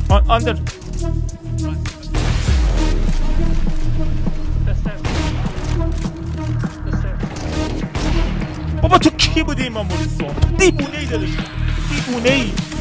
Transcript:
Under. بابا تو کی بودی ایمان موریسون؟ دیوونه ای دادش، دیوونه ای.